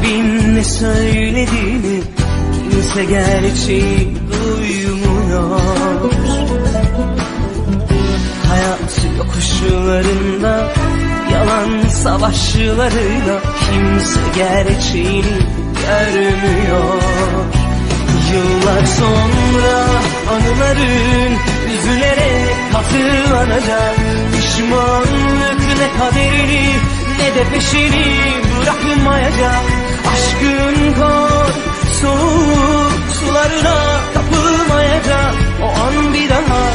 Kalbin ne söylediğini kimse gerçeği duymuyor. Hayat yokuşlarında, yalan savaşlarıyla kimse gerçeğini görmüyor. Yıllar sonra anıların üzülerek hatırlanacak. Pişmanlık ne kaderini ne de peşini bırakmayacak. Aşkın kor soğuk sularına kapılmayacak. O an bir daha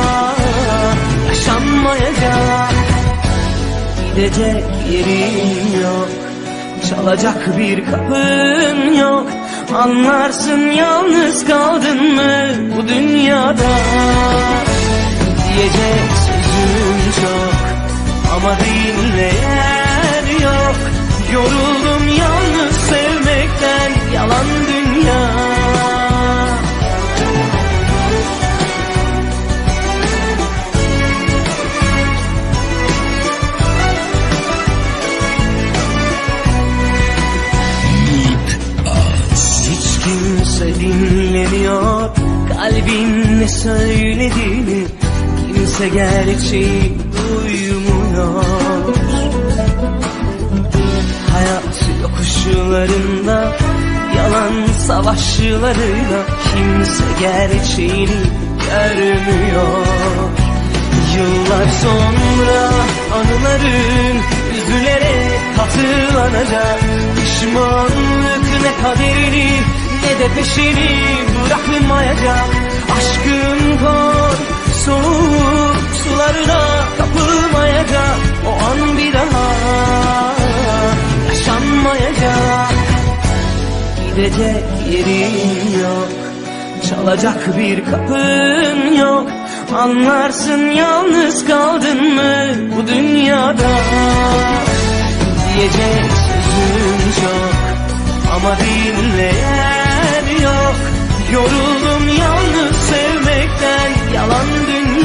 yaşanmayacak. Gidecek yerin yok, çalacak bir kapın yok. Anlarsın yalnız kaldın mı bu dünyada. Diyecek sözüm çok ama dinleyen yok. Yoruldum yalnız sevmekten, yalan dünya. Hiç kimse dinlemiyor kalbin ne söylediğini, kimse gerçeği duymuyor. Hayat yokuşlarında, yalan savaşlarıyla kimse gerçeğini görmüyor. Yıllar sonra anıların üzülerek hatırlanacak. Pişmanlık ne kaderini ne de peşini bırakmayacak. Aşkın kor soğuk sularına kapılmayacak. O an bir daha yaşanmayacak. Gidecek yerin yok, çalacak bir kapın yok. Anlarsın yalnız kaldın mı bu dünyada. Diyecek sözüm çok ama dinleyen yok. Yoruldum yalnız sevmekten, yalan dünya.